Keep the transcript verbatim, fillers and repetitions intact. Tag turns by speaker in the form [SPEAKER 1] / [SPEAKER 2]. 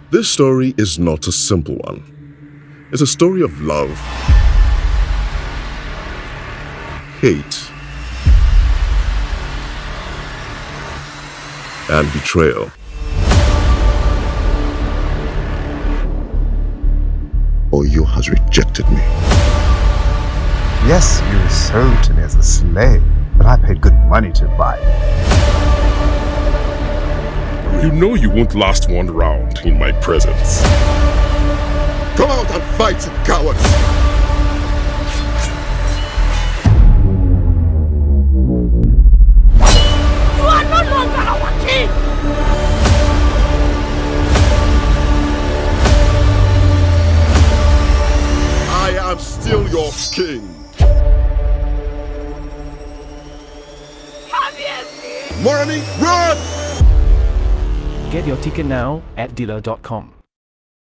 [SPEAKER 1] This story is not a simple one. It's a story of love, hate, and betrayal. Oyo has rejected me.
[SPEAKER 2] Yes, you sold to me as a slave, but I paid good money to buy you.
[SPEAKER 3] You know you won't last one round in my presence.
[SPEAKER 1] Come out and fight, you cowards!
[SPEAKER 4] You are no longer our king!
[SPEAKER 1] I am still your king. Moremi, run!
[SPEAKER 5] Get your ticket now at dealer dot com.